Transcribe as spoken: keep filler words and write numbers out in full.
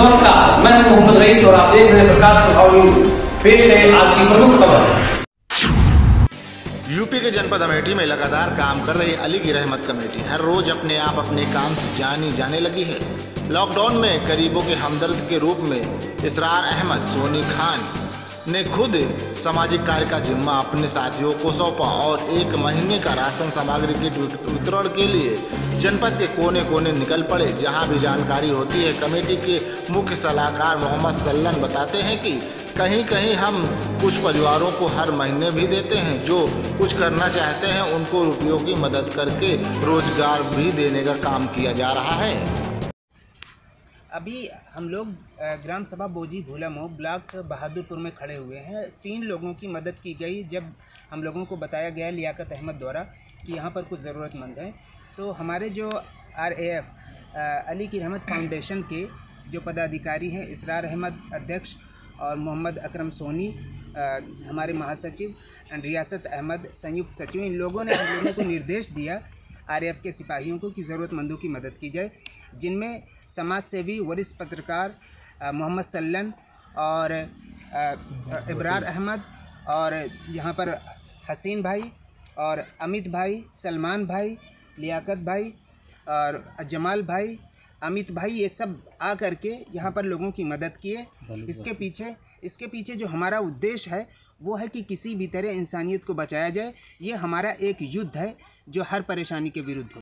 नमस्कार, मैं हूं मोहम्मद रईस और आप देख रहे हैं प्रकाश प्रभाव न्यूज। पेश है आज की प्रमुख खबर। यूपी के जनपद अमेठी में लगातार काम कर रही अली की रहमत कमेटी हर रोज अपने आप अपने काम से जानी जाने लगी है। लॉकडाउन में गरीबों के हमदर्द के रूप में इसरार अहमद सोनी खान ने खुद सामाजिक कार्य का जिम्मा अपने साथियों को सौंपा और एक महीने का राशन सामग्री के वितरण के लिए जनपद के कोने कोने निकल पड़े। जहां भी जानकारी होती है, कमेटी के मुख्य सलाहकार मोहम्मद सल्लन बताते हैं कि कहीं कहीं हम कुछ परिवारों को हर महीने भी देते हैं, जो कुछ करना चाहते हैं उनको रुपयों की मदद करके रोजगार भी देने का काम किया जा रहा है। अभी हम लोग ग्राम सभा बोजी भूलामो ब्लॉक बहादुरपुर में खड़े हुए हैं। तीन लोगों की मदद की गई जब हम लोगों को बताया गया लियाकत अहमद द्वारा कि यहाँ पर कुछ ज़रूरतमंद हैं, तो हमारे जो आर ए एफ अली की रहमत फाउंडेशन के जो पदाधिकारी हैं, इसरार अहमद अध्यक्ष और मोहम्मद अकरम सोनी हमारे महासचिव एंड रियासत अहमद संयुक्त सचिव, इन लोगों ने हम लोगों को निर्देश दिया आर ए एफ के सिपाहियों को कि ज़रूरतमंदों की मदद की जाए, जिनमें समाज सेवी वरिष्ठ पत्रकार मोहम्मद सल्लन और इब्रार अहमद और यहाँ पर हसीन भाई और अमित भाई, सलमान भाई, लियाकत भाई और जमाल भाई, अमित भाई, ये सब आ करके यहाँ पर लोगों की मदद किए। इसके पीछे इसके पीछे जो हमारा उद्देश्य है वो है कि किसी भी तरह इंसानियत को बचाया जाए। ये हमारा एक युद्ध है जो हर परेशानी के विरुद्ध हो।